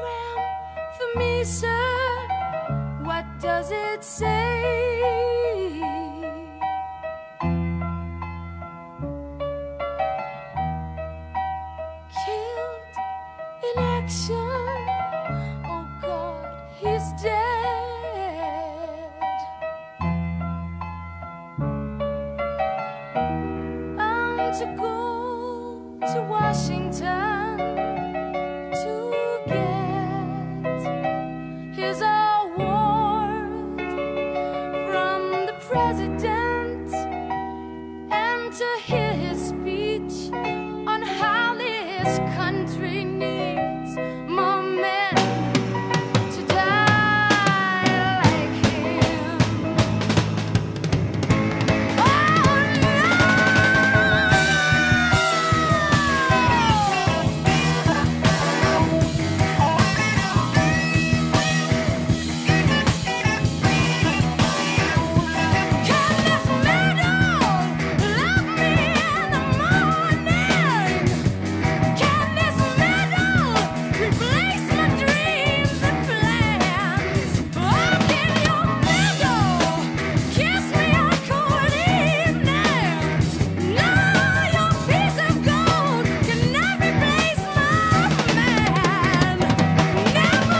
telegram for me, sir? What does it say? Killed in action. Oh God, he's dead. I'm to go to Washington to get his award from the president and to hear his speech on how this country needs more men to die like him. Oh no! Can this medal love me in the morning? Can this medal replace my dreams and plans? Oh, can your medal kiss me on cold evenings? No, your piece of gold cannot replace my man. Never!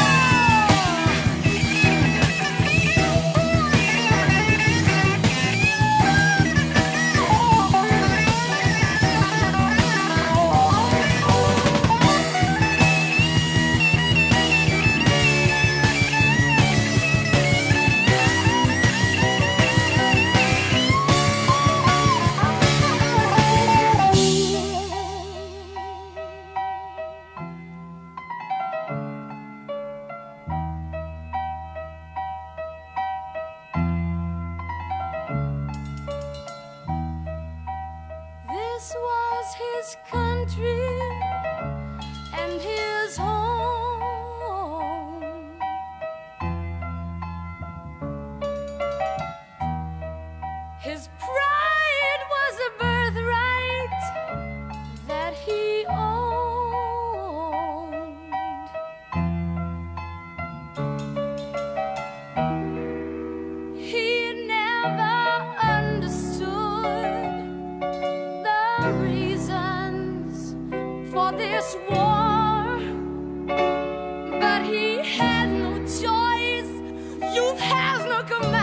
This was his country and his home. His pride was a birthright that he owned. He never understood the reasons for this war, but he had no choice. Youth has no command.